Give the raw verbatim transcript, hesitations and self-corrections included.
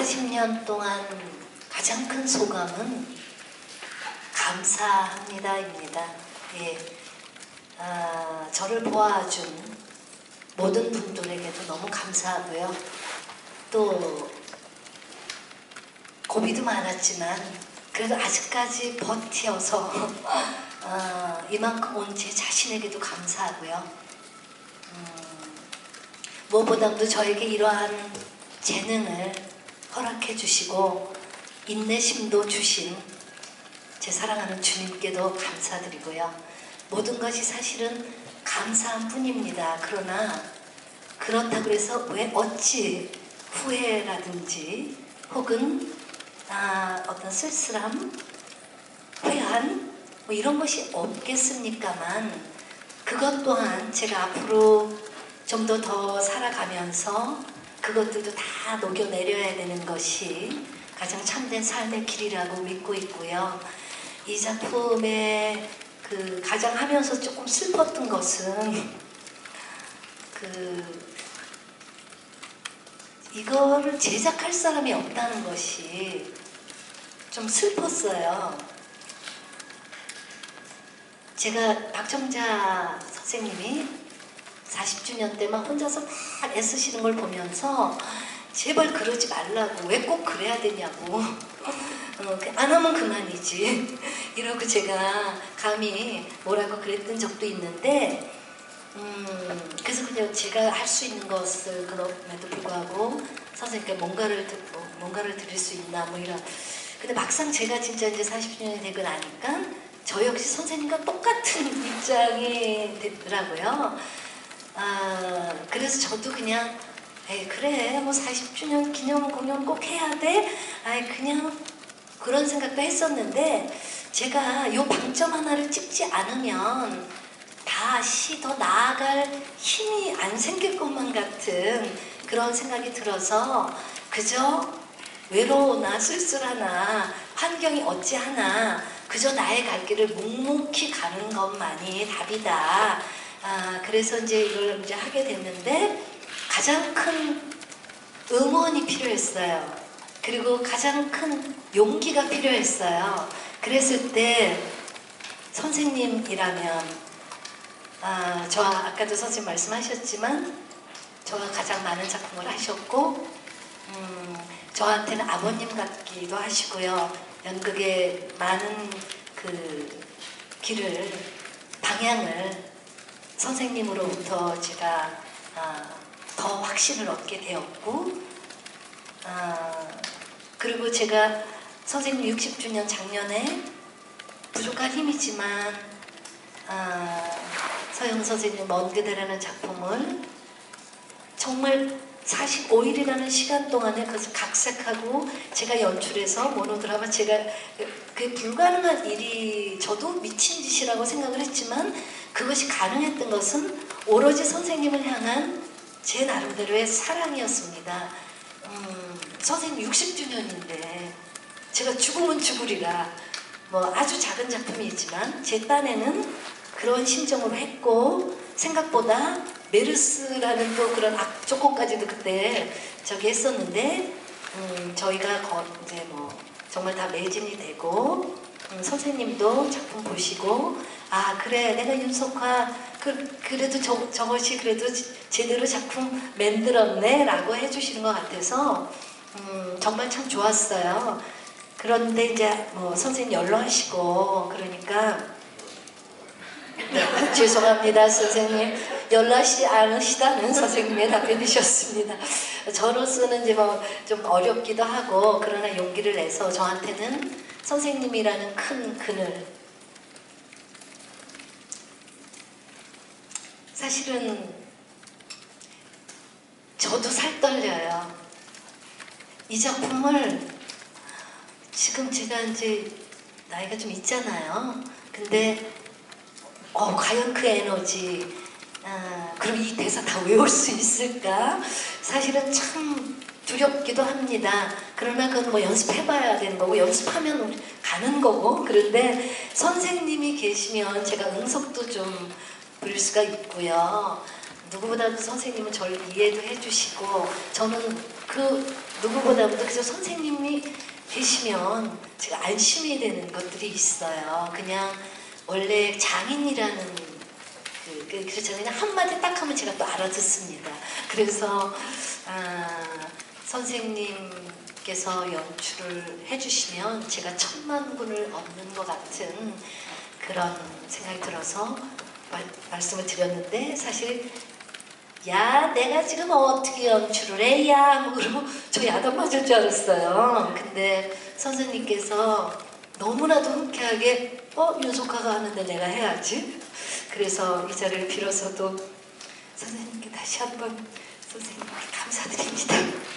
사십 년 동안 가장 큰 소감은 감사합니다입니다. 예, 아, 저를 보아준 모든 분들에게도 너무 감사하고요. 또 고비도 많았지만 그래도 아직까지 버티어서 어, 이만큼 온 제 자신에게도 감사하고요. 음, 무엇보다도 저에게 이러한 재능을 허락해 주시고 인내심도 주신 제 사랑하는 주님께도 감사드리고요. 모든 것이 사실은 감사한 뿐입니다. 그러나 그렇다고 해서 왜 어찌 후회라든지 혹은 아, 어떤 쓸쓸함, 회한 뭐 이런 것이 없겠습니까만 그것 또한 제가 앞으로 좀 더 더 살아가면서 그것들도 다 녹여내려야 되는 것이 가장 참된 삶의 길이라고 믿고 있고요. 이 작품의 그 가장 하면서 조금 슬펐던 것은 그 이거를 제작할 사람이 없다는 것이 좀 슬펐어요. 제가 박정자 선생님이 사십 주년 때 막 혼자서 막 애쓰시는 걸 보면서 제발 그러지 말라고, 왜 꼭 그래야 되냐고, 어, 안 하면 그만이지 이러고 제가 감히 뭐라고 그랬던 적도 있는데 음, 그래서 그냥 제가 할 수 있는 것을 그럼에도 불구하고 선생님께 뭔가를 듣고 뭔가를 드릴 수 있나 뭐 이런. 근데 막상 제가 진짜 이제 사십 년이 되고 나니까 저 역시 선생님과 똑같은 입장이 되더라고요. 아, 그래서 저도 그냥 에이 그래 뭐 사십 주년 기념 공연 꼭 해야 돼? 아이 그냥 그런 생각도 했었는데 제가 요 방점 하나를 찍지 않으면 다시 더 나아갈 힘이 안 생길 것만 같은 그런 생각이 들어서 그저 외로우나 쓸쓸하나 환경이 어찌하나 그저 나의 갈 길을 묵묵히 가는 것만이 답이다. 아, 그래서 이제 이걸 이제 하게 됐는데 가장 큰 응원이 필요했어요. 그리고 가장 큰 용기가 필요했어요. 그랬을 때 선생님이라면 아, 저와 아까도 선생님 말씀하셨지만 저와 가장 많은 작품을 하셨고 음, 저한테는 아버님 같기도 하시고요. 연극의 많은 그 길을 방향을 선생님으로부터 제가 아, 더 확신을 얻게 되었고 아, 그리고 제가 선생님 육십 주년 작년에 부족한 힘이지만 아, 서영 선생님 먼 그대라는 작품을 정말 사십오 일이라는 시간 동안에 그것을 각색하고 제가 연출해서 모노드라마 제가 그게 불가능한 일이 저도 미친 짓이라고 생각을 했지만 그것이 가능했던 것은 오로지 선생님을 향한 제 나름대로의 사랑이었습니다. 음, 선생님 육십 주년인데 제가 죽으면 죽으리라 뭐 아주 작은 작품이지만 제 딴에는 그런 심정으로 했고 생각보다 메르스라는 또 그런 악조건까지도 그때 저기 했었는데 음, 저희가 거, 이제 뭐 정말 다 매진이 되고 음, 선생님도 작품 보시고 아 그래 내가 윤석화 그, 그래도 저, 저것이 그래도 제대로 작품 만들었네 라고 해주시는 것 같아서 음, 정말 참 좋았어요. 그런데 이제 뭐 선생님 연로하시고 그러니까 네, 죄송합니다 선생님 연락이 않으시다는 선생님의 답변이셨습니다. 저로서는 이제 뭐 좀 어렵기도 하고 그러나 용기를 내서 저한테는 선생님이라는 큰 그늘 사실은 저도 살 떨려요. 이 작품을 지금 제가 이제 나이가 좀 있잖아요. 근데 어, 과연 그 에너지 아, 그럼 이 대사 다 외울 수 있을까? 사실은 참 두렵기도 합니다. 그러나 그건 뭐 연습해봐야 되는 거고 연습하면 가는 거고 그런데 선생님이 계시면 제가 응석도 좀 부릴 수가 있고요. 누구보다도 선생님은 저를 이해도 해주시고 저는 그 누구보다도 그저 선생님이 계시면 제가 안심이 되는 것들이 있어요. 그냥 원래 장인이라는 그, 그 그렇잖아요. 그냥 한마디 딱 하면 제가 또 알아듣습니다. 그래서 아, 선생님께서 연출을 해주시면 제가 천만분을 얻는 것 같은 그런 생각이 들어서 말, 말씀을 드렸는데 사실 야 내가 지금 어떻게 연출을 해? 야 그러고 저 야단 맞을 줄 알았어요. 근데 선생님께서 너무나도 흔쾌하게 어? 윤석화가 하는데 내가 해야지. 그래서 이 자리를 빌어서도 선생님께 다시 한번 선생님께 감사드립니다.